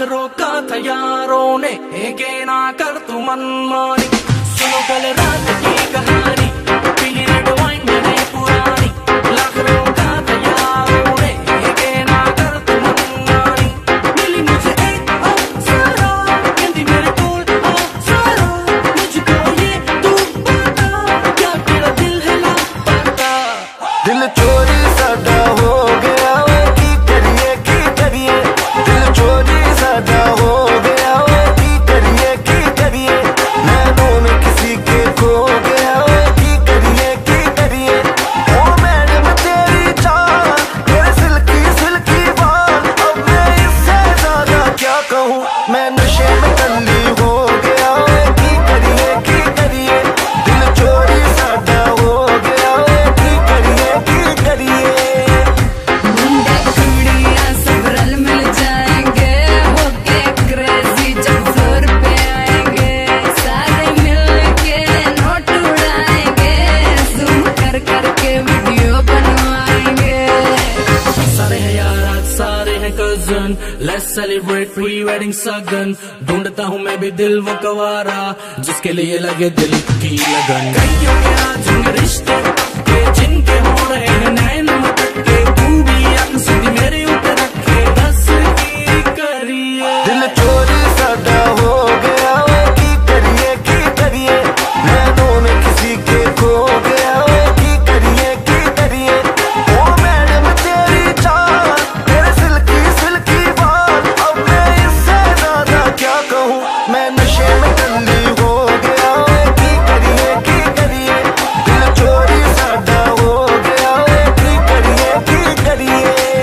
रोका था यारों ने, के ना कर तू मनमानी। सुनो कल रात की कहानी, पीली रेड वाइन मैंने पुरानी। लाख रोका था यारों ने, के ना कर तू मनमानी। मिली मुझे एक अप्सरा, कहती मेरे कोल अप्सरा। मुझको ये तू बता, क्या तेरा दिल है लापता? दिल चोरी साडा हो गया वे, की करिए दिल चोरी साडा हो गया वे, की करिए नैनों में किसी के खो गया वे, की करिए ओ मैडम तेरी चाल, तेरे सिल्की बाल। अब मैं इससे ज्यादा क्या कहूँ, मैं नशे में टल्ली हो गया वे, की करिए दिल चोरी साडा हो गया वे, की करिए मुंडे कुड़ियां सब रल मिल जाएंगे, होके क्रेजी जब फ्लोर पे आएंगे। सारे मिल के नोट उड़ाएंगे, जूम कर करके वीडियो बनवाएंगे। सारे हैं यार आज सारे हैं cousin, let's celebrate pre wedding shagun. ढूंढता हूँ मैं भी दिल वो कवारा, जिसके लिए लगे दिल की लगन। कईयों के आज होंगे रिश्ते पक्के, जिनके हो रहे हैं नैन मटके। तू भी अक सीधी मेरे ऊपर रखे, बस की करिए। दिल चोरी साडा हो गया वे, की करिए नैनों में किसी के खो गया वे, की करिए ओ मैडम तेरी चाल, तेरे सिल्की बाल। अब मैं इससे ज्यादा क्या कहूँ, मैं नशे में टल्ली हो गया वे, की करिए दिल चोरी साडा हो गया वे, की करिए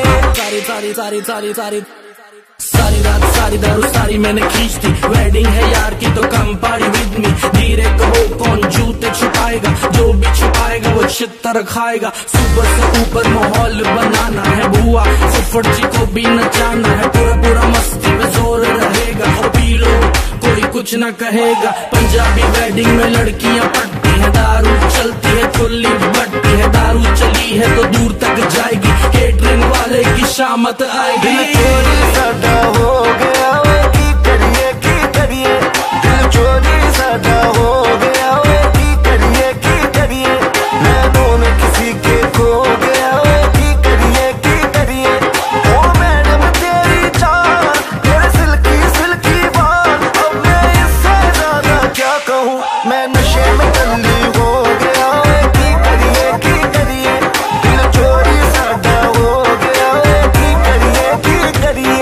सारी रात सारी दारू सारी मैंने खींच दी। वेडिंग है यार की तो कम पारी विद मी। धीरे कहो कौन जूते छुपाएगा, जो भी छुपाएगा वो छितर खाएगा। सुबह से ऊपर माहौल बनाना है बुआ, फुफड़ जी को भी नचाना है। पूरा मस्ती में जोर रहेगा, पी लो कोई कुछ न कहेगा। पंजाबी वेडिंग में लड़कियां पटती है, दारू चलती है खुली बटती है। दारू चली है तो दूर तक जाएगी, केटरिंग वाले की शामत आएगी। दिल चोरी साडा हो गया वे, की करिए दिल चोरी साडा हो गया वे, की करिए नैनों में किसी के खो गया वे, की करिए ओ मैडम तेरी चाल, तेरे सिल्की बाल। अब मैं इससे ज्यादा क्या कहूँ, मैं नशे में टल्ली हो गया वे, की करिए दिल चोरी साडा हो गया वे, की करिए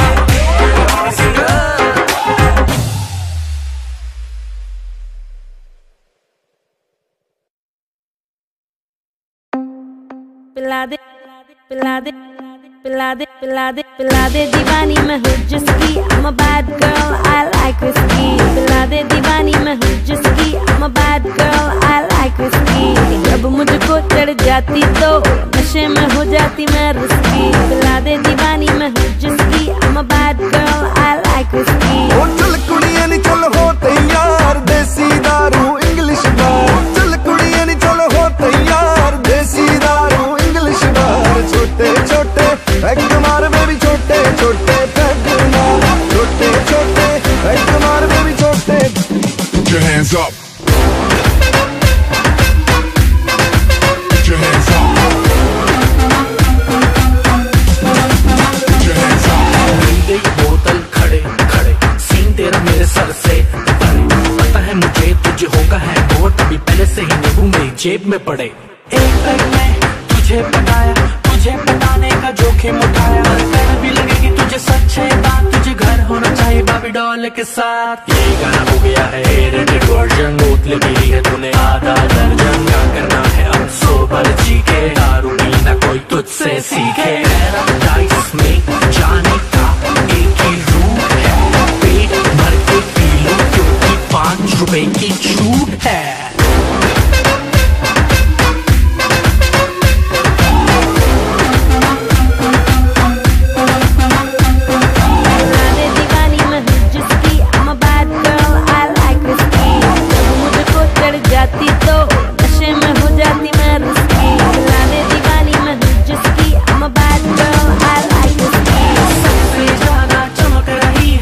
पिला दे दीवानी मैं हूँ जिसकी, I'm a bad girl, I like whiskey। पिला दे दीवानी मैं हूँ जिसकी, I'm a bad girl, I like whiskey। जब मुझको चढ़ जाती तो नशे में हो जाती मैं रिस्की। पिला दे दीवानी मैं हूँ जिसकी, I'm a bad girl, I like whiskey। ओ चल कुड़ियां नी चल हो तैयार, देसी दारू इंग्लिश बार। चल कुड़ियां नी चल हो तैयार, देसी दारू इंग्लिश बार। छोटे पैग मार बेबी, छोटे पैग मार। छोटे पैग मार बेबी, छोटे। Put your hands up. Put your hands up. Put your hands up. मिल गई बोतल खड़े सीन तेरा मेरे सर से परे। पता है मुझे तुझे होगा है वो, तभी पहले से ही नींबू मेरी जेब में पड़े। एक पैग में तुझे पटाया, तुझे पटाने का जोखिम उठाया। कर भी लगेगी तुझे सच्चे बात, तुझे घर होना चाहिए बाबी डॉल के साथ। ये गाना हो गया है रेटेड वर्जन, बोतलें पी ली है तूने आधा दर्जन। क्या करना है अब सोबर जी के, दारू पीना कोई तुझसे सीखे। पैराडाइज में जाने का एक ही रूट है, पेट भर के पी लो क्योंकि 5 रुपए की छूट है। जाती तो नशे में हो जाती मैं रिस्की। पिला दे दीवानी मैं हूँ जिसकी, I'm a bad girl, I like whiskey। सबसे ज्यादा चमक रही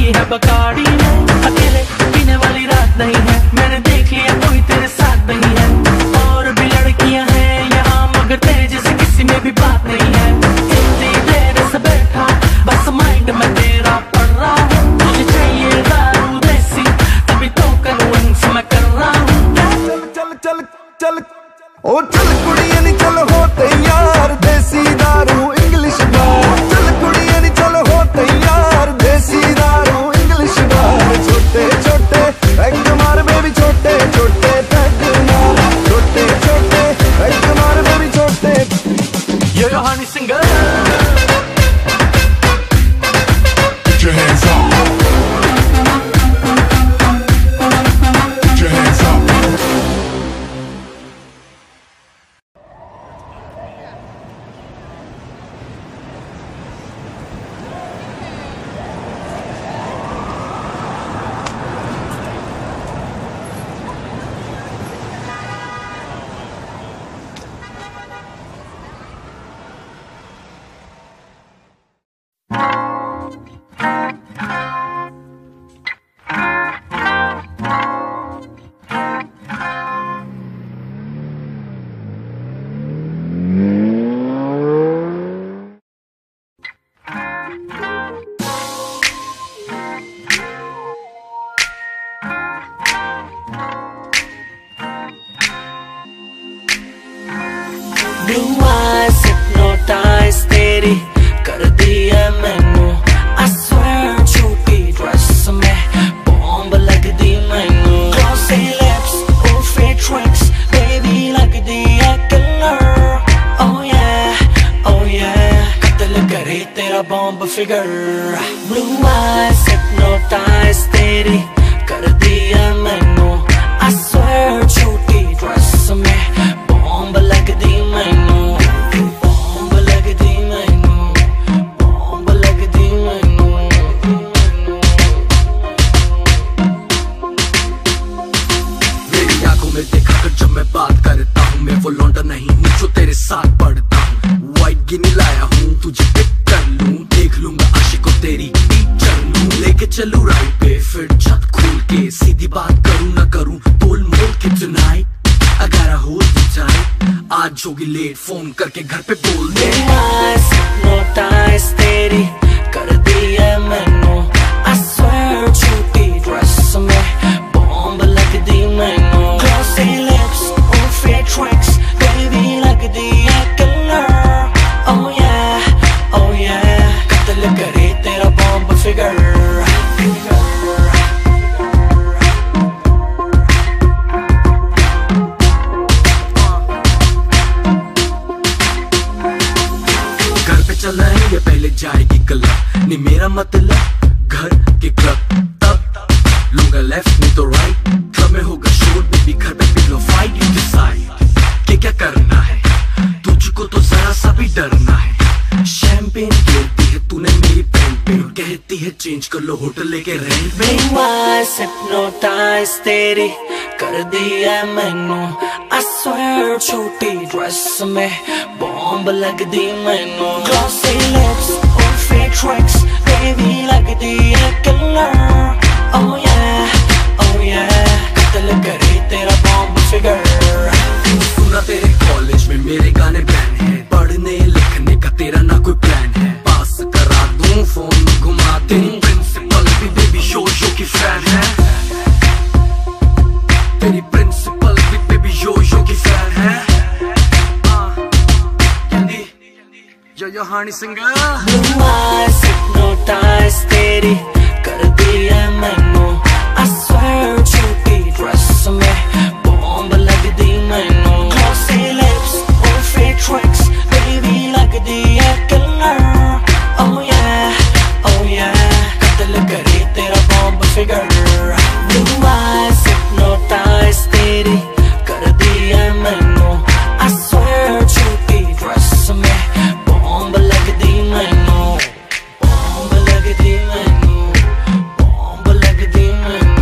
की है बकाड़ी में, अकेले पीने वाली रात नहीं है, मैंने देख लिया कोई तेरे साथ नहीं है। और भी लड़कियां हैं यहाँ मगर तेरे जैसे किसी में भी बात नहीं है। इतनी देर से बैठा बस माइंड में तेरा पड़ रहा हूँ, तुझे चाहिए दारू देसी तभी तो कन्विंस मैं कर रहा हूँ। चल चल चल ओ चल कुड़िए नी चल हो तैयार, देसी दारू इंग्लिश बार। चल कुड़िए नी चल हो तैयार, देसी दारू इंग्लिश बार। छोटे छोटे पैग मार बेबी, छोटे छोटे पैग मार, छोटे छोटे पैग मार बेबी, छोटे। Yo yo honey singer, Put your hands up. Put your hands up. blue eyes hypnotize तेरी कर दिया मैनू। I swear छोटी ड्रेस में बॉम्ब लग दी मैनू। Glossy lips, oh fake tricks, baby लग दी है killer। Oh yeah, कत्ल करे तेरा bomb figure. Blue eyes hypnotize तेरी कर दिया मैनू। I swear छोटी ड्रेस में बॉम्ब लग दी मैनू, बॉम्ब लग दी मैनू, बॉम्ब लग दी मैनू। मेरी आंखों में देखा कर जब मैं बात करता हूँ, मैं वो लौंडा नहीं हूँ जो तेरे साथ पढ़ता हूँ। वाइट गिनी लाया हूँ तुझे पिक कर लूँ, देख लूंगा आशिकों तेरी टीचर लूँ। लेके चलूँ राइड पे फिर छत खोल के, सीधी बात करूँ ना करूँ तोल मोल के tonight I gotta hold you tight। आज होगी लेट फोन करके घर पे बोल दे। hypnotize तेरी कर दिया मैनू। I swear छोटी ड्रेस में बॉम्ब लग दी मैनू। Glossy lips, oh fake tricks, baby लग दी है killer। Oh yeah, कत्ल करे तेरा बॉम्ब फिगर। चलाएंगे पहले जाएगी क्लब, नहीं मेरा मतलब घर के क्लब। तब लूंगा लेफ्ट नहीं तो राइट, क्लब में होगा शोर बेबी, घर पे पिलो फाइट। यू डिसाइड कि क्या करना है, तुझको तो जरा सा भी डरना है। शैंपेन गिरती है तूने मेरी पैंट पे, कहती है चेंज कर लो होटल लेके रेंट पे। hypnotize तेरी कर दिया मैनू। I swear छोटी ड्रेस में बॉम्ब लग दी मैनू। Glossy lips, oh fake tricks, baby लग दी है killer। Oh yeah, कत्ल करे तेरा बॉम्ब फिगर। सुना तेरे कॉलेज में मेरे गाने बैन है, पढ़ने लिखने का तेरा ना कोई प्लान है। पास करा दूं फोन घुमा दूं, प्रिंसिपल भी बेबी शो की फैन है। तेरी प्रिंसिपल भी बेबी यो की फैन है। Yo Honey singer. Blue eyes hypnotize तेरी कर दिया मैनू। I swear छोटी ड्रेस में बॉम्ब लग दी मैनू। Glossy lips, oh fake tricks, baby लग दी है killer। Oh yeah, कत्ल करे तेरा bomb figure. Blue eyes hypnotize तेरी कर दिया मैनू। I swear छोटी ड्रेस में बॉम्ब लग दी मैनू, बॉम्ब लग दी मैनू, बॉम्ब लग दी मैनू।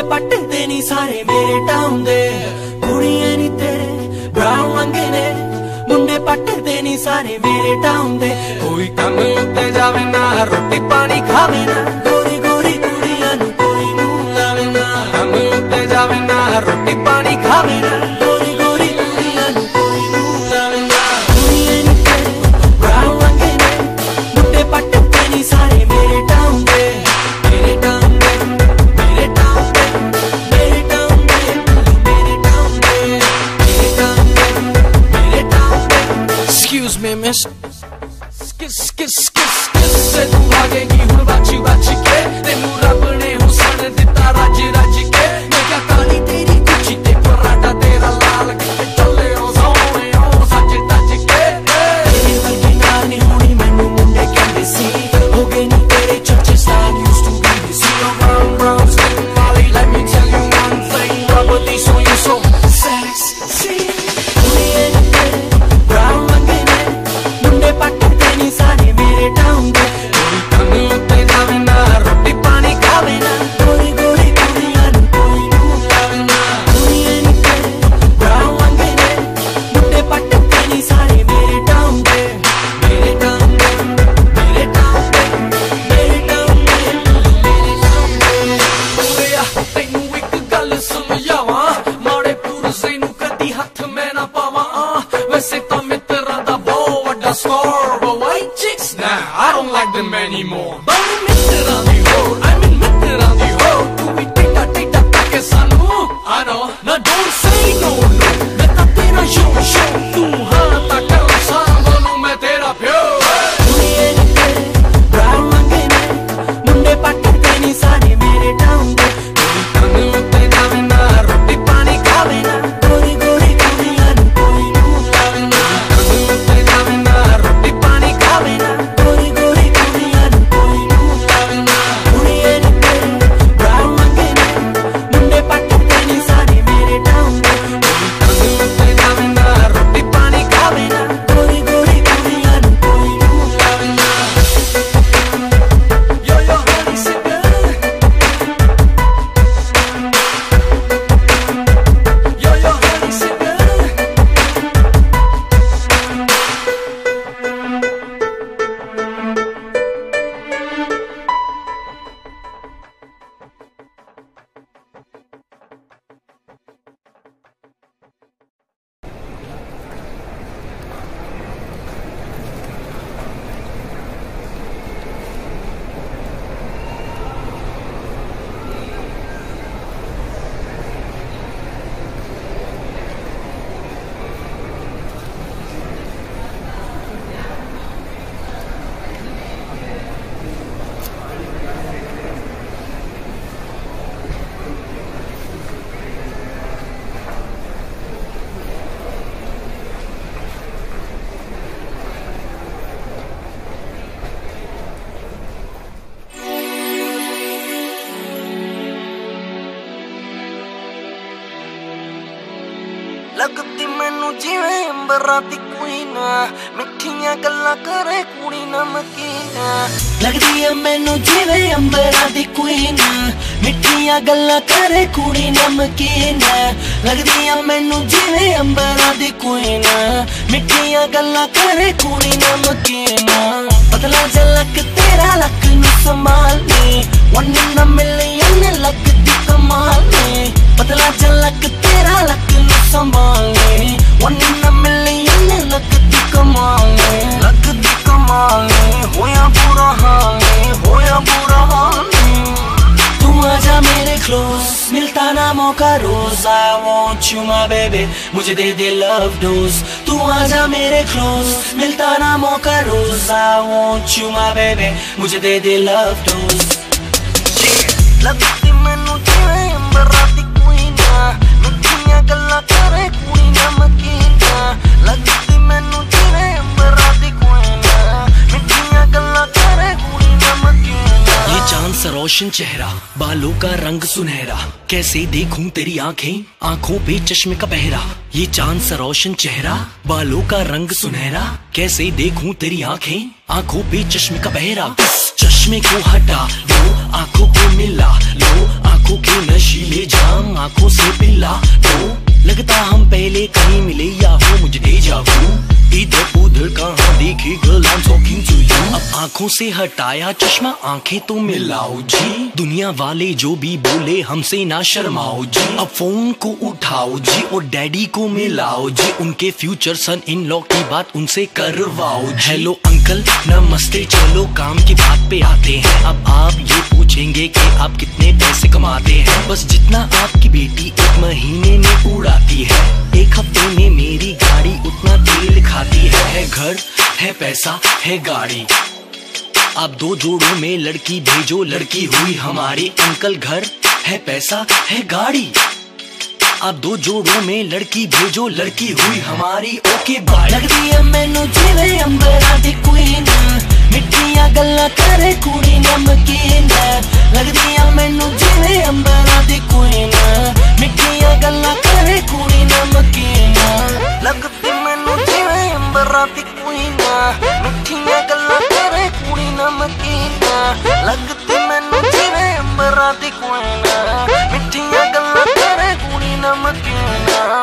पटदे नी सारे मेरे टाउन दे कुड़ियां नी तेरे ब्राउन रंगे ने मुंडे पटदे नी सारे मेरे टाउन दे कोई कम उत्ते जावे ना रोटी पानी खावे ना गोरी गोरी कुड़ियां नू कोई मुंह लावे ना कम उत्ते जावे ना रोटी पानी खावे ना गोरी गोरी कुड़ियां नू कोई मुंह लावे ना कुड़ियां नी तेरे ब्राउन रंगे ने मुंडे पटदे नी सारे मेरे टाउन दे मेरे टाउन दे मेरे टाउन दे मेरे टाउन दे मेरे टाउन दे मेरे टाउन दे मेरे टाउन दे Excuse me miss किस से तू भागेगी हुण बाची बाची के तेनू रब ने हुसन दिता राज राज के मैं क्या काली तेरी कुची ते पराठा तेरा लाल किते चले ओ सोने ओ सच तज के तेरे वर्गी नाल नहीं होनी मैनू मुंडे कहंदे सी हो गए नी तेरे चर्चे सान used to be the zero round round skin Molly let me tell you one thing rubber these on you so sexy कुड़ियां नी तेरे brown रंगे ने मुंडे पटदे नी सारे मेरे टाउन दे कोई कम उत्ते जावे ना रोटी पानी खावे ना गोरी गोरी कुड़ियां नू कोई मुंह लावे ना कुड़ियां नी तेरे ब्राउन रंगे ने मुंडे पटदे नी सारे मेरे टाउन दे मेरे टाउन दे मेरे टाउन दे मेरे टाउन दे मेरे टाउन दे बोलिया तैनू एक गल समझावां माड़े पुरसे नू कदी हथ मैं ना पावां वैसे तां मित्तरां दा बहुत वड्डा score but white chicks nah I don't like them anymore but मित्तरां दी होर I mean मित्तरां दी होर तू भी टिटा टिटा ताके सानू I know now don't say no no मैं तां तेरा शो तू हाँ तां कर सांभलूं मैं तेरा प्यो कुड़ियां नी तेरे ब्राउन रंगे ने मुंडे पटदे नी सारे मेरे टाउन दे कोई कम उत्ते जावे ना रोटी पानी खावे ना गोरी गोरी कुड़ियां नू कोई मुंह लावे ना कम उत्ते जावे ना रोटी पानी खावे ना गोरी गोरी कुड़ियां नू कोई मुंह लावे ना कुड़ियां नी तेरे ब्राउन रंगे ने मुंडे पटदे नी सारे मेरे टाउन दे कोई कम उत्ते जावे ना रोटी पानी खावे ना गोरी गोरी कुड़ियां नू कोई मुंह लावे ना yo yo honey singer yo yo honey singer लगती मैनू जिवें अंबरां दी क्वीन मिठियां गल्लां करे कुड़ी नमकीन लगदी है मैनू जिवें अंबरां दी क्वीन मिठियां गल्लां करे कुड़ी नमकीन लगदी है मैनू जिवें अंबरां दी क्वीन मिठियां गल्लां करे कुड़ी नमकीन पतला झलक तेरा लक नू संभालने वन इन अ मिलियन लगदी कमाल ने पतला झलक तेरा लक नू संभालने वन इन अ मिलियन लगदी कमाल ने होया बुरा हाल ने होया बुरा हाल ने तू आजा मेरे क्लोज मिलता ना मौका रोज I want you my baby मुझे दे दे love dose तू आजा मेरे क्लोज मिलता ना मौका रोज I want you my baby मुझे दे दे love dose लगती मैनू जिवें अंबरां दी क्वीन मिठियां गल्लां करे कुड़ी नमकीन लगती मैनू जिवें अंबरां दी क्वीन मिठियां गल्लां करे कुड़ी नमकीन ये चांद सरो रोशन चेहरा, बालों का रंग सुनहरा, कैसे देखूं तेरी आंखें, आंखों पे चश्मे का पहरा। ये चांद सा रोशन चेहरा, बालों का रंग सुनहरा, कैसे देखूं तेरी आंखें, आंखों पे चश्मे का पहरा। चश्मे को हटा लो, आंखों को मिला लो, आंखों के नशीले जाम आंखों से पिला लो। लगता हम पहले कहीं मिले या हो मुझे डेजा वू, इधर उधर कहाँ देखी girl I am talking to you. अब आंखों से हटाया चश्मा, आंखें तो मिलाओ जी, दुनिया वाले जो भी बोले हमसे ना शर्माओ जी। अब फोन को उठाओ जी और डैडी को मिलाओ जी, उनके फ्यूचर सन इन लॉ की बात उनसे करवाओ जी। हेलो अंकल नमस्ते, चलो काम की बात पे आते हैं। अब आप ये पूछेंगे कि आप कितने पैसे कमाते हैं, बस जितना आपकी बेटी एक महीने में उड़ाती है, एक हफ्ते में मेरी गाड़ी उतना तेल खाती है। घर है पैसा है गाड़ी, आप दो जोड़ों में लड़की भेजो, लड़की हुई हमारी। अंकल घर है पैसा है गाड़ी, आप दो जोड़ों में लड़की भेजो, लड़की हुई हमारी। Okay bye. लगदी है मैनू जिवें अंबरां दी क्वीन, मिठियां गल्लां करे कुड़ी नमकीन। लगदी है मैनू जिवें अंबरां दी क्वीन, मिठियां गल्लां करे कुड़ी नमकीन। लगदी मैनू जिवें अंबरां दी क्वीन, मिठियां गल्लां करे कुड़ी नमकीन। लगदी मैनू जिवें अंबरां दी क्वीन, मिठियां गल्लां करे कुड़ी नमकीन।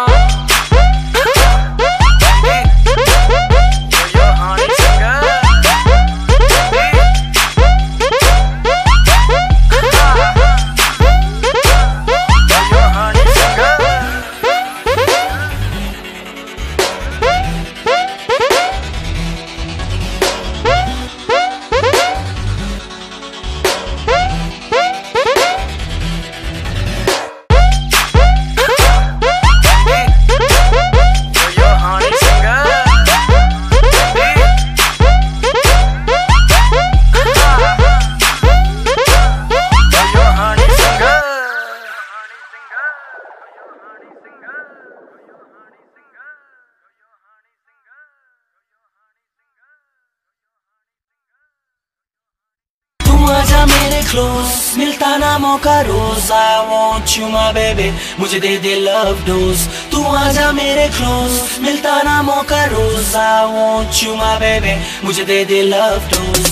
आजा मेरे क्लोज, मिलता ना मौका रोज। I want you my baby, मुझे दे दे लव डोज। तू आजा मेरे क्लोज, मिलता ना मौका रोज। I want you my baby, मुझे दे दे लव डोज।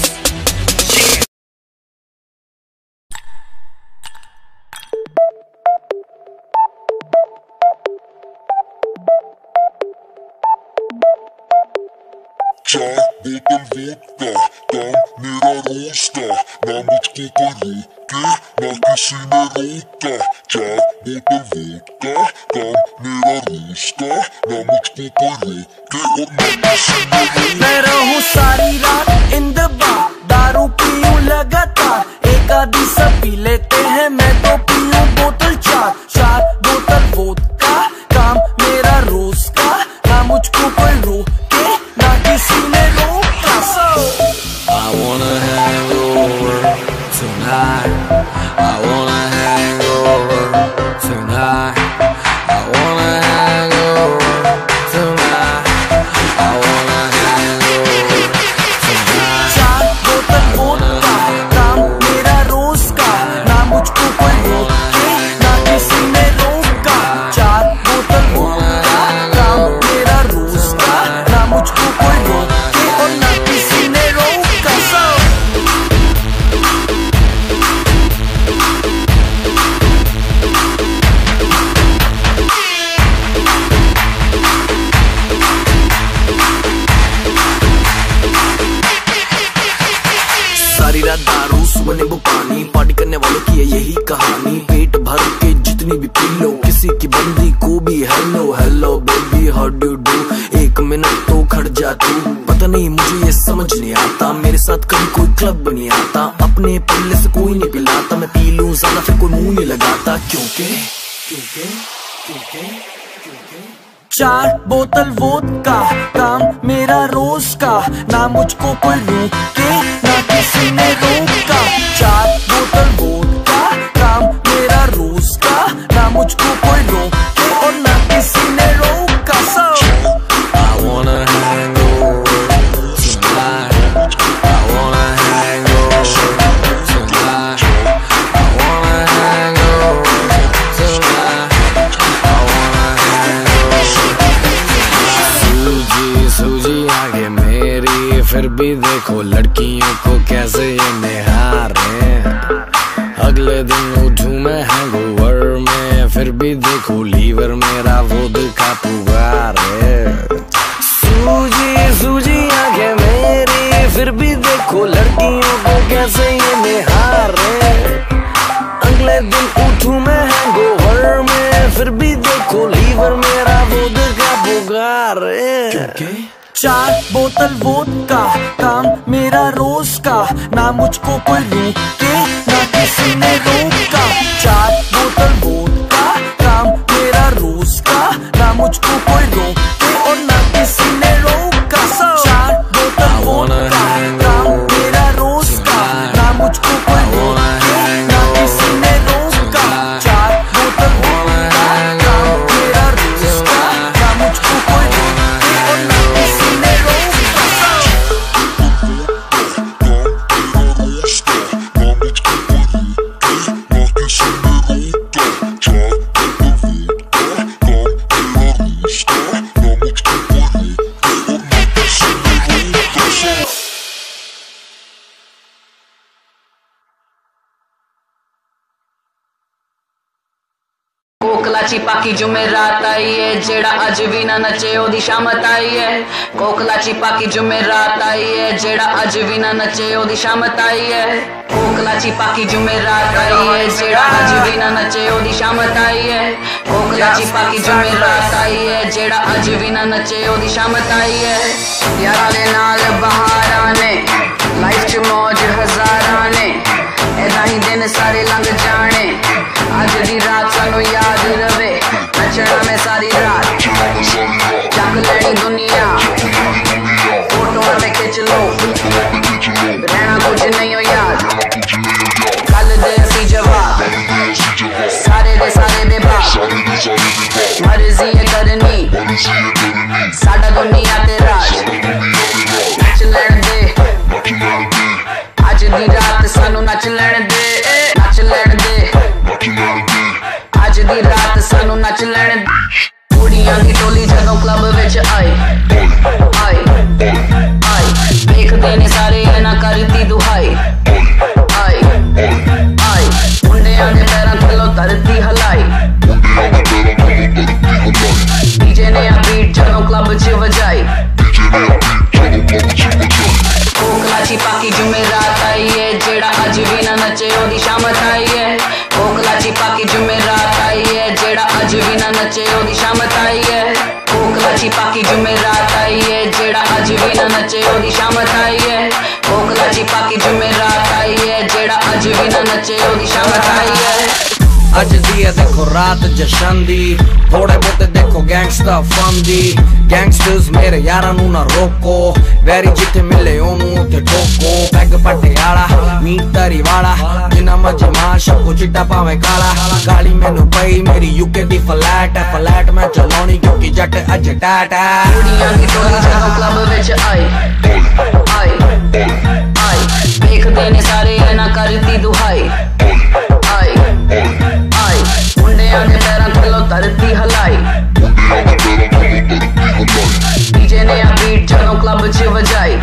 चार बोतल वोडका, काम मेरा रोज का, ना मुझको कोई रोके ना किसी ने रोका। चार बोतल वोडका, काम मेरा रोज का, ना मुझको कोई रोके और ना किसी ने रोका। मैं रहूं सारी रात इन द बार, दारू पीऊं लगातार, एक आधी सब पी लेते हैं, मैं तो पीऊं बोतल चार। चार बोतल वोडका, काम मेरा रोज का, ना मुझको कोई रोके ना किसी ने रोका। I wanna hang over tonight, I wanna hang over tonight, I wanna hang over tonight, I wanna hang over tonight। चार बोतल वोडका, काम मेरा रोज का, ना मुझको कोई रोके ना किसी ने रोका। चार बोतल वोडका, काम मेरा रोज का, ना मुझको कोई रोके और ना किसी ने रोका। सारी रात दारू सुबह नींबू पानी, पार्टी करने वालों की है यही कहानी। पेट भर के जितनी भी पी लो, किसी की बंदी को भी hello hello baby how do do. एक मिनट तो खड़ जा तू, पता नहीं मुझे ये समझ नहीं आता, मेरे साथ कभी कोई क्लब नहीं आता, अपने पल्ले से कोई नहीं पिलाता, मैं पी लूं ज्यादा फिर कोई मुंह नहीं लगाता। क्योंकि क्योंकि क्योंकि चार बोतल वोडका, काम मेरा रोज का, ना मुझको कोई रोके ना किसी ने रोका। चार बोतल वोडका, काम मेरा रोज का, ना मुझको कोई रोके और ना किसी ने रोका। So I wanna hang over tonight, I wanna hang over tonight, कैसे ये निहारे। अगले दिन उठूं मैं हैंगओवर में, फिर भी देखो लीवर मेरा वोदका का पुकार है। सूजी सूजी आंखें मेरी, फिर भी देखो लड़कियों को कैसे ये निहारे। अगले दिन उठूं मैं हैंगओवर में, फिर भी देखो लीवर मेरा वोदका का पुकार है। 4 बोतल वोदका काम मेरा रोज का, ना मुझको कोई रोके ना किसी ने रोका। 4 बोतल वोदका काम मेरा रोज का, ना मुझको कोई रोके और ना किसी ने रोका। 4 बोतल वोदका काम मेरा रोज का, ना मुझको कोई रोके ना किसी ने रोका। 4 बोतल वोदका काम मेरा रोज का, ना मुझको कोई रोके और ना किसी ने कोकलाची पाकी जुमेरात आई है, जेड़ा अज भी ना नचे ओदी शामत आई है। कोकलाची पाकी जुमेरात आई है, जेड़ा अज भी ना नचे ओदी शामत आई है। कोकलाची पाकी जुमेरात आई है, जेड़ा अज भी ना नचे ओदी शामत आई है। कोकलाची पाकी जुमेरात आई है, जेड़ा अज भी ना नचे ओदी शामत आई है। यारा दे नाल बहारां ने, लाइफ च मौज हजारां ने, ऐदा ही दिन सारे लंघ जाने। अज दी रात सानू याद रवे, नचना में सारी रात, चक लैनी दुनिया, फोटो में खिंच लो, रहना कुछ नहीं हो याद। कल दे सी जवाब, सारे दे सारे बेबाक, मर्जी है करनी साडा दुनिया ते राज। नच लैन दे अज दी रात सानू, नच लैन दे, नच लैन दे अज दी रात सानू, नच लैन दे। कुड़ियां दी टोली जदों क्लब विच आई आई आई, देखदे ने सारे ना करती दुहाई आई आई। मुंडियां दे पैरां थल्लों धरती हलाई, डीजे ने आ बीट जदों क्लब च वजाई। कोकलाची पाकी जुमेरात आई है, जेड़ा अज भी ना नचे ओदी शामत आई है। कोकलाची पाकी जुमेरात आई है, जेड़ा अज भी ना नचे ओदी शामत आई है। कोकलाची पाकी जुमेरात आई है, जेड़ा अज भी ना नचे ओदी शामत आई है। कोकलाची पाकी जुमेरात आई है, जेड़ा अज भी ना नचे ओदी शामत आई है। अज दी है देखो रात जशन दी, थोड़े बहुते देखो गैंगस्टर फन दी। गैंगस्टर्स मेरे यारां नू ना रोको, वैरी जिथे मिले ओनू उथे ठोको। पैग पटियाला मीट तरी वाला, जिन्ना मजे मार सबको चिट्टा पावे काला। गाली मैनू पई मेरी यूके दी फ्लैट है, फ्लैट मैं चलाउणी क्योंकि जट अज टैट है। कुड़ियां दी टोली जदों क्लब विच आई आई आई, देखदे ने सारे ना करती दुहाई आई आई। मुंडियां दे पैरां थल्लों धरती हलाई, डीजे ने आ बीट जदों क्लब च वजाई।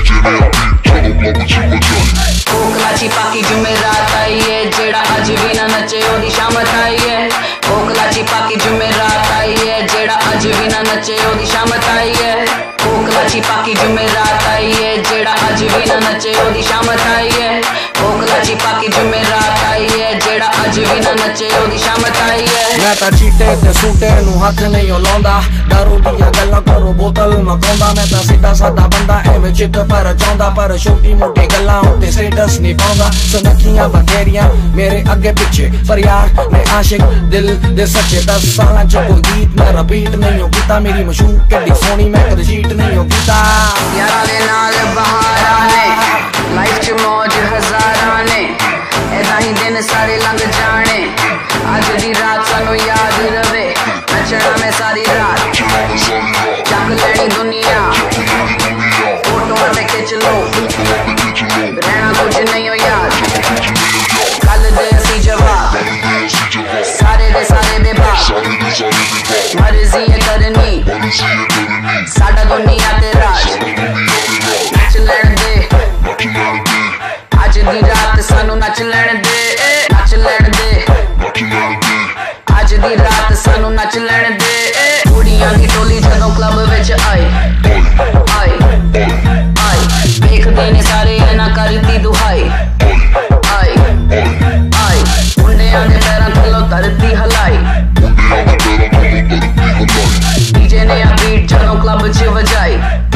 कोकलाची पाकी जुमेरात आई है, जेड़ा अज भी ना नचे ओदी शामत आई है। कोकलाची पाकी जुमेरात आई है, जेड़ा अज भी ना नचे ओदी शामत आई है। कोकलाची पाकी जुमेरात आई है, जेड़ा अज भी ना नचे ओदी शामत आई है। कोकलाची पाकी जुमेरात आई है, जेड़ा अज भी ना नचे ओदी शामत आई है। मैं तां चीटे ते सूटे नू हक नहीं लाउंदा, दारू दियां गल्लां करो बोतल मकाउंदा। मैं तां सीधा सादा बंदा एवें चित पर चाहुंदा, पर छोटी मोटी गल्लां उत्ते स्टेटस नहीं पाउंदा। सुनखियां बथेरियां मेरे अगे पिछे, पर यार मैं आशिक दिल दे सच्चे। 10 सालां च कोई गीत मैं रिपीट नहीं हो कीता, मेरी मशहूर कड्डी सोनी मैं कदे चीट नहीं हो कीता। यारा दे नाल बहारां ने, लाइफ च मौज हजारां ने, ऐदा ही दिन सारे लंघ जाने। अज दी रात सानू याद रवे, नचना में सारी रात, चक लैनी दुनिया, फोटो में खिंच लो, रहना कुछ नहीं हो याद। कल दे सी जवाब, सारे दे सारे बेबाक, मर्जी है करनी साडा दुनिया ते राज। नच लैन दे ਅੱਜ ਦੀ ਰਾਤ ਸਾਨੂੰ ਨੱਚ ਲੈਣ ਦੇ, ਨੱਚ ਲੈਣ ਦੇ, ਅੱਜ ਦੀ ਰਾਤ ਸਾਨੂੰ ਨੱਚ ਲੈਣ ਦੇ। ਕੁੜੀਆਂ ਦੀ ਟੋਲੀ ਜਦੋਂ ਕਲੱਬ ਵਿੱਚ ਆਏ, ਆਏ, ਆਏ, ਵੇਖਦੇ ਨੇ ਸਾਰੇ ਇਹਨਾਂ ਕਰਦੀ ਦੁਹਾਈ, ਆਏ, ਆਏ, ਮੁੰਡਿਆਂ ਦੇ ਪੈਰਾਂ ਥੱਲੋਂ ਧਰਤੀ ਹਲਾਈ। ਡੀਜੇ ਨੇ ਆ ਬੀਟ ਜਦੋਂ ਕਲੱਬ 'ਚ ਵਜਾਈ।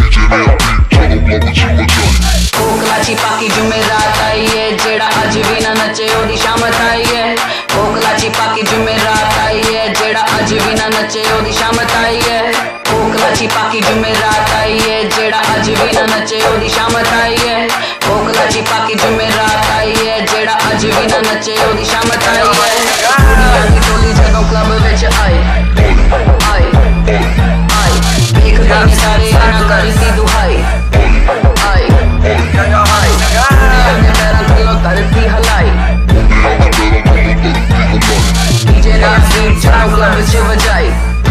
ਕੋਕਲਾ ਚਿਪਾਕੀ ਜੁਮੇਰਾਤ ਆਈ ਏ, ਜਿਹੜਾ ਅੱਜ ਵੀ ਨਾ ਨੱਚੇ ਉਹਦੀ ਸ਼ਾਮਤ ਆਈ ਏ। ਕੋਕਲਾ ਚਿਪਾਕੀ ਜੁਮੇਰਾਤ ਆਈ ਏ, ਜਿਹੜਾ ਅੱਜ ਵੀ ਨਾ ਨੱਚੇ ਉਹਦੀ ਸ਼ਾਮਤ ਆਈ ਏ। ਕੋਕਲਾ ਚਿਪਾਕੀ ਜੁਮੇਰਾਤ ਆਈ ਏ, ਜਿਹੜਾ ਅੱਜ ਵੀ ਨਾ ਨੱਚੇ ਉਹਦੀ ਸ਼ਾਮਤ ਆਈ ਏ। ਕੋਕਲਾ ਚਿਪਾਕੀ ਜੁਮੇਰਾਤ ਆਈ ਏ, ਜਿਹੜਾ ਅੱਜ ਵੀ ਨਾ ਨੱਚੇ ਉਹਦੀ ਸ਼ਾਮਤ ਆਈ ਏ। ਕੁੜੀਆਂ ਦੀ ਟੋਲੀ ਜਦੋਂ ਕਲੱਬ ਵਿੱਚ ਆਏ, ਆਏ, ਆਏ, ਵੇਖਦੇ ਨੇ ਸਾਰੇ ਇਹਨਾਂ ਕਰਦੀ ਦੁਹਾਈ, ਆਏ, ਆਏ, ਮੁੰਡਿਆਂ ਦੇ ਪੈਰਾਂ ਥੱਲੋਂ ਧਰਤੀ ਹਲਾਈ। ਡੀਜੇ ਨੇ ਬੀਟ ਜਦੋਂ ਕਲੱਬ 'ਚ ਵਜਾਈ।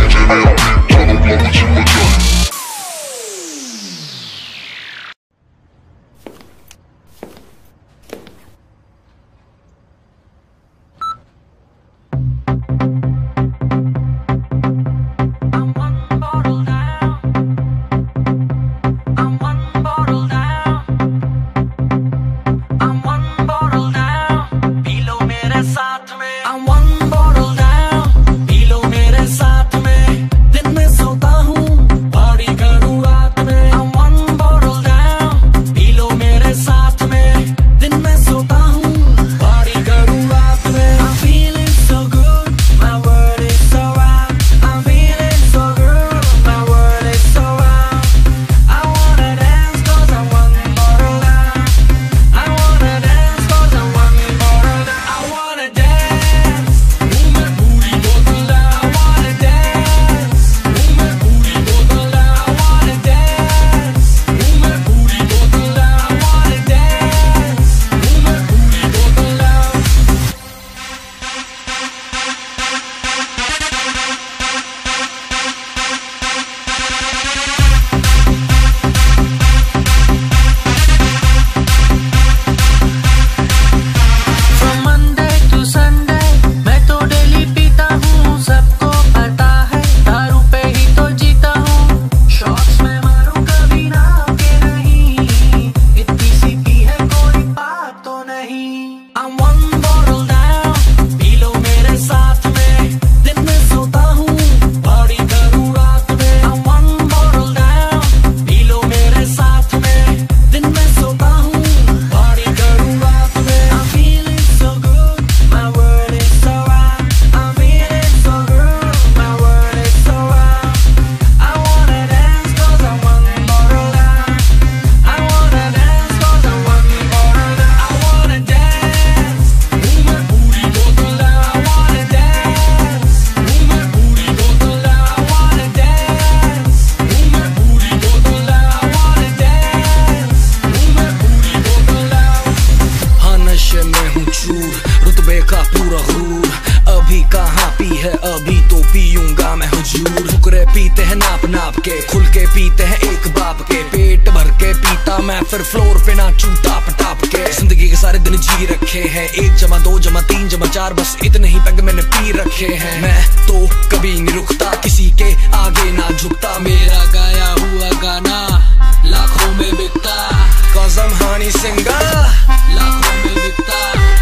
फिर फ्लोर पे नाचूं टाप टाप के। जिंदगी के सारे दिन जी रखे हैं, 1 जमा 2 जमा 3 जमा 4, बस इतने ही पैग मैंने पी रखे हैं। मैं तो कभी नहीं रुकता, किसी के आगे ना झुकता। मेरा गाया हुआ गाना लाखों में बिकता, कसम हनी सिंगर लाखों में बिकता,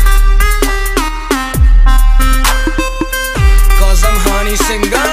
कसम Honey singer.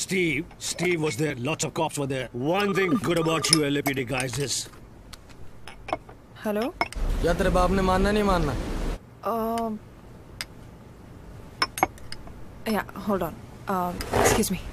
Steve was there. Lots of cops were there. One thing good about you LAPD guys is. Hello क्या तेरे बाप ने मानना नहीं मानना? Yeah, hold on. Excuse me.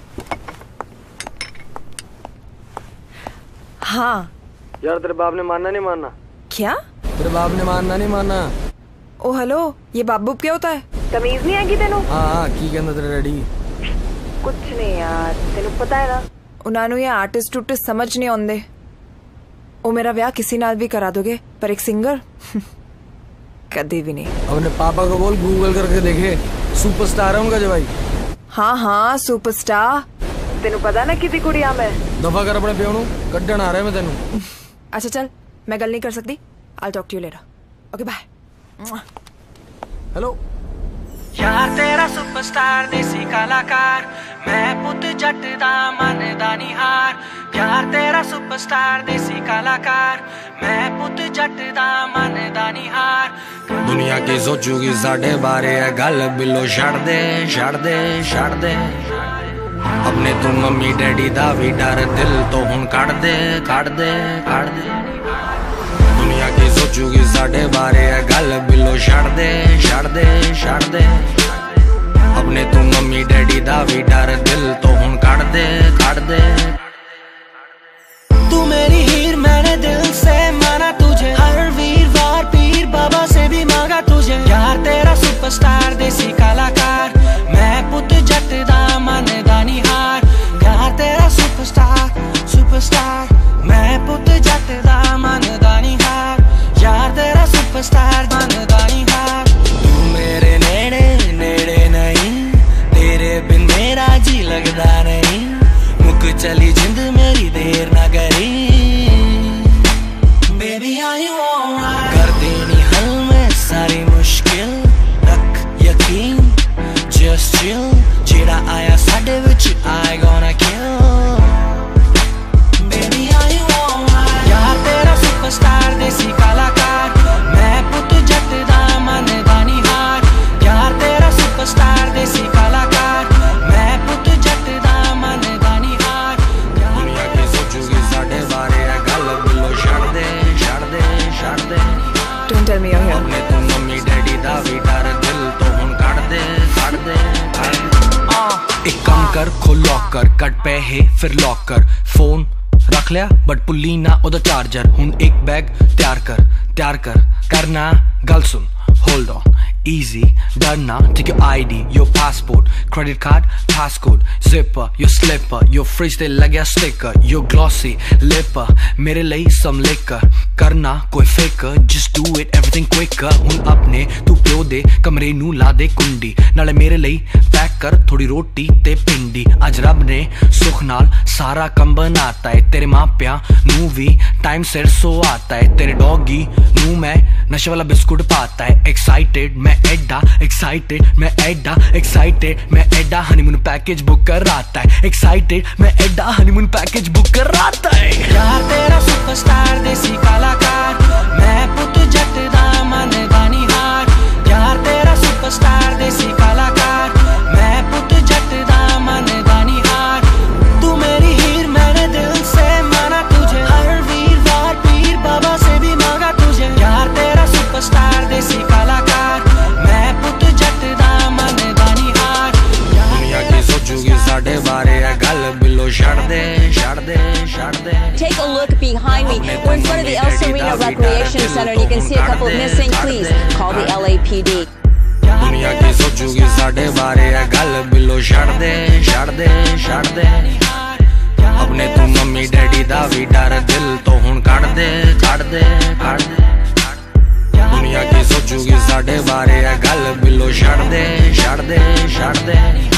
हाँ. यार तेरे बाप ने मानना नहीं मानना? क्या? तेरे बाप ने मानना नहीं मानना? ओ हेलो, ये बाबू क्या होता है? तमीज नहीं आएगी तेनू? हाँ की कहना तेरे रेडी? कुछ नहीं यार, तेनू पता है ना? उन्होंने ये आर्टिस्ट टूटिस्ट समझ नहीं आंदे। ओ मेरा ब्याह किसी नाल भी करा दोगे, पर एक सिंगर कभी भी नहीं। अपने पापा को बोल गूगल करके देखे, सुपरस्टार है उनका जवाई। हाँ सुपरस्टार। तेनू पता ना कितनी कुड़ियां मैं। दफा कर अपने प्यो नू, कड्डण आ रहा है मैं तेनू। अच्छा चल, मैं गल नहीं कर सकती। I'll talk to you later. Okay bye. Hello यार तेरा सुपरस्टार देसी कलाकार, मैं पुत जट दा मनदा नहीं हार। यार तेरा सुपरस्टार देसी कलाकार, मैं पुत जट दा मनदा नहीं हार। दुनिया की सोचूगी साढ़े बारे है गल बिलो छड़ दे छड़ दे छड़ दे। अपने तू मम्मी डैडी दा भी डर दिल तो हुन कड़ दे कड़ दे कड़ दे। दुनिया की सोचूगी साढ़े बारे है गल बिलो छड़ दे छड़ दे छड़ दे। अपने तू मम्मी डैडी दा भी डर दिल तो हुन कड़ दे कड़ दे। तू मेरी हीर मैंने दिल से माना तुझे, हर वीरवार पीर बाबा से भी मांगा तुझे। यार तेरा सुपरस्टार देसी कलाकार, मैं पुत जट दा मनदा नहीं हार। यार तेरा सुपरस्टार सुपरस्टार, मैं पुत जट दा मनदा नहीं हार। यार तेरा सुपरस्टार मनदा नहीं हार। तू मेरे नेड़े नेड़े नहीं, तेरे बिन मेरा जी लगदा नहीं। मुक चली जिंद मेरी देर ना करी, बेबी आई कर देनी हल में सारी मुश्किल। रख यकीन just chill, जेड़ा आया साडे विच I gonna kill, baby are you alright। यार तेरा सुपरस्टार देसी कलाकार, मैं पुत जट दा मनदा नहीं हार। यार तेरा सुपरस्टार देसी कलाकार, मैं पुत जट दा मनदा नहीं हार। दुनिया की सोचूगी साढ़े बारे है गल बिलो छड़ दे छड़ दे छड़ दे। Don't tell me you're here. अपने तू मम्मी डैडी दा भी डर दिल तो हुन कड़ दे कड़ दे कड़ दे। एक काम कर खोल लॉकर, कट पे है फिर लॉक कर। फोन रख लिया बट पुल्ली ना ओदा चार्जर। हुन एक बैग तैयार कर करना गल सुन। Hold on, easy, डरना, take your ID, your passport, credit card, passcode, zipper, your slipper, your fridge ते लग्या sticker, your glossy lipper, मेरे लिए some liquor, करना कोई फिकर, just do it, everything quicker। हुन अपने तू प्यो दे कमरे नू ला दे कुंडी, नाले मेरे लिए पैक कर थोड़ी रोटी ते पिंडी। अज रब ने सुख नाल सारा कम बनाता है, तेरे माँ प्या नू भी टाइम सिर सो आता है। तेरे डॉगी नू मैं नशे वाला बिस्कुट पाता है। एक्साइटेड मैं एडा एक्साइटेड मैं एडा एक्साइटेड मैं एडा हनीमून पैकेज बुक कर आता है। एक्साइटेड मैं एडा हनीमून पैकेज बुक कर आता है। यार तेरा सुपरस्टार देसी कलाकार, मैं पुत जट दा मनदा नहीं हार। यार तेरा सुपरस्टार देसी कलाकार, मैं पुत जट दा मनदा नहीं हार। तू मेरी हीर मैंने दिल से माना तुझे, हर वीरवार पीर बाबा से भी मांगा तुझे। यार तेरा सुपरस्टार देसी कलाकार, मैं पुत जट दा मनदा नहीं हार। दुनिया की सोचूगी साढ़े बारे है गल बिलो छड़ दे छड़ दे छड़ दे। Take a look behind me. We're in front of the El Sereno Recreation Center and you can see a couple missing. Please call the LAPD. दुनिया की सोचूगी साढ़े बारे है गल बिलो छड़ दे छड़ दे छड़ दे। अपने तू मम्मी डैडी दा भी डर दिल तो हुन कड़ दे कड़ दे कड़ दे। दुनिया की सोचूगी साढ़े बारे है गल बिलो छड़ दे छड़ दे छड़ दे।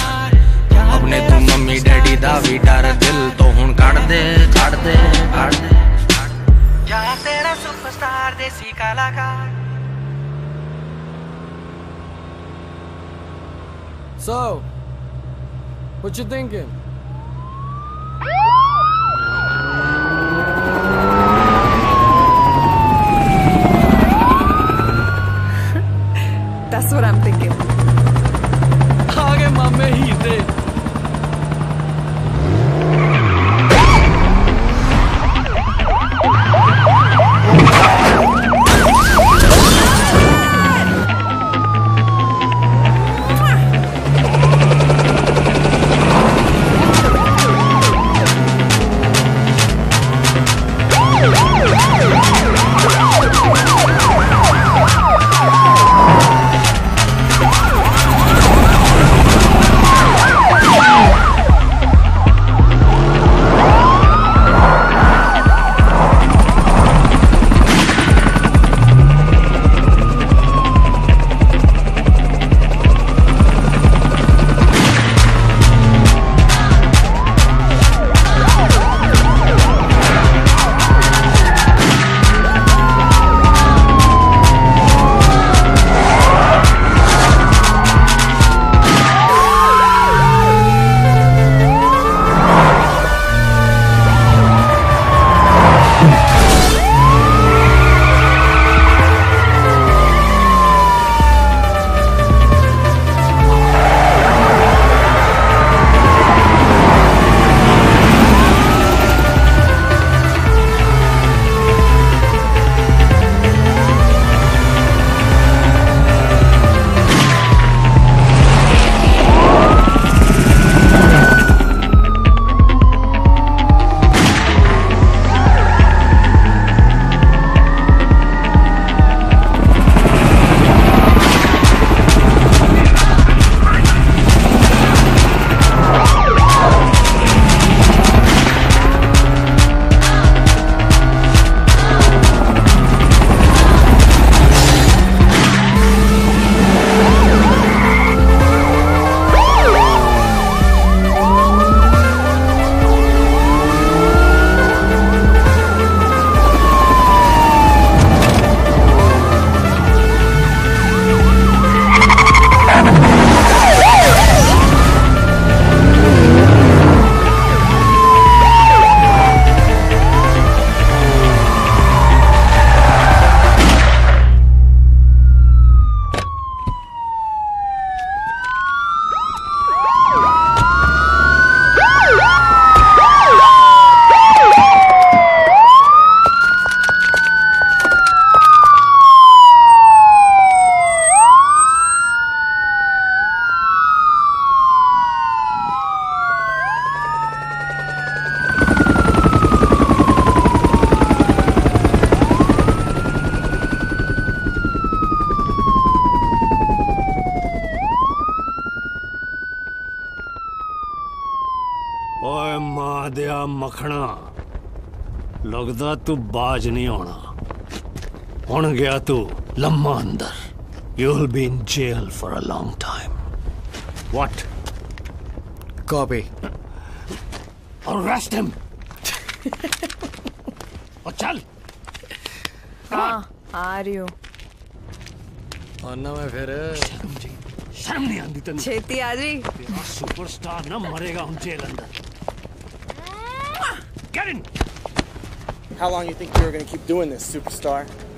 अपने तू मम्मी डैडी दा भी डर दिल तो हुन कड़ दे कड़ दे कड़ दे। यार तेरा सुपरस्टार देसी कलाकार। So, what you thinking? That's what I'm thinking. आगे मामे ही थे। ओए मां दिया मखना, लगदा तू बाज नहीं होना। हुण गया तू लम्मा अंदर। You'll be in jail for a long time. What? Copy. Arrest him. और चल। हाँ आ रही हूँ। आना मैं फिर। शर्म नहीं आती तेन? छेती आ जी। तेरा सुपरस्टार ना मरेगा हम जेल अंदर। Get in. How long you think you were going to keep doing this, superstar?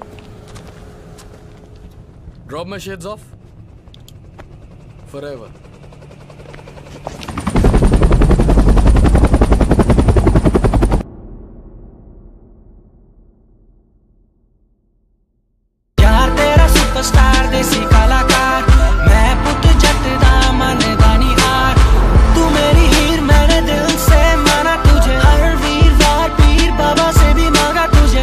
Drop my shades off. Forever. यार तेरा सुपरस्टार देसी कलाकार, मैं पुत जट दा मन दानी हार। तू मेरी हीर, मैंने दिल से माना तुझे। हर वीरवार पीर बाबा से भी मांगा तुझे।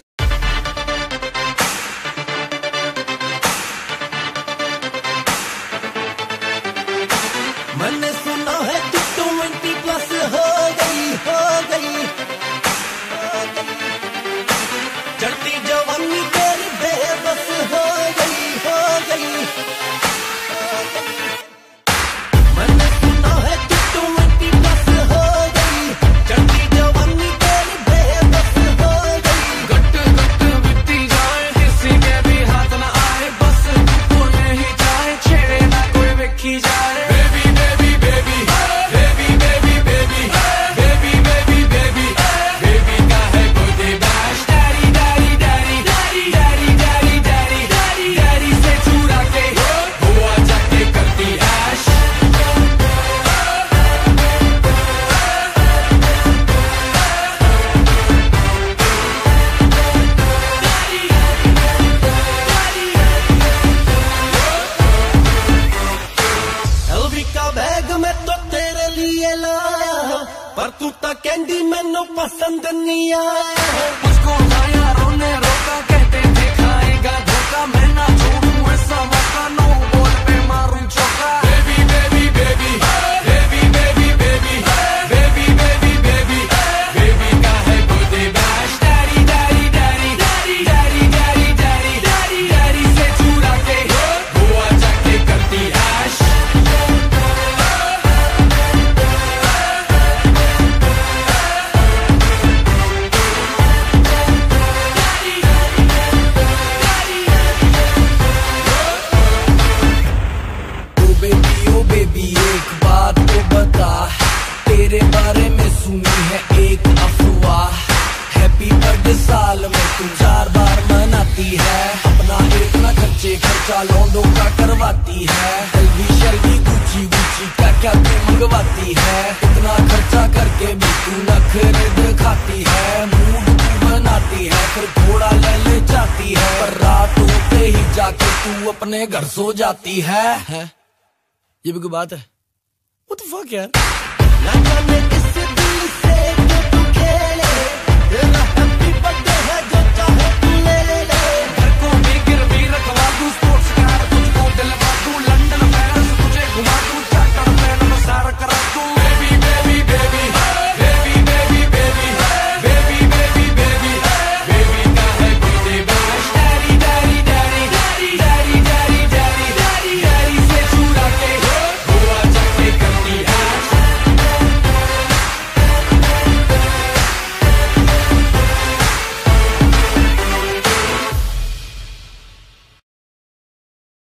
मैंने सुना है तू 20+ हो गई, हो गई। चढ़ती जवानी तेरी बेबस हो गई, हो गई। मैंने सुना है तू 20+ हो गई। चढ़ती जवानी तेरी बेबस हो गई। गट गट बीती जाए, किसी के भी हाथ न आए। बस तू ही जाए, छेड़े ना कोई वेखी जाए। पर तू तो कहंदी मैनू पसंद नहीं आया। मुझको यारों ने रोक साल में तू 4 बार मनाती है, अपना इतना खर्चे खर्चा लौंडों का करवाती है, शेल्वी गुची गुची क्या तू मंगवाती है, इतना खर्चा करके भी तू नखरे दिखाती है, मूड तू बनाती है फिर थोड़ा ले जाती है, पर रात होते ही जाके तू अपने घर सो जाती है? ये भी कोई बात है? What the fuck यार? ना जाने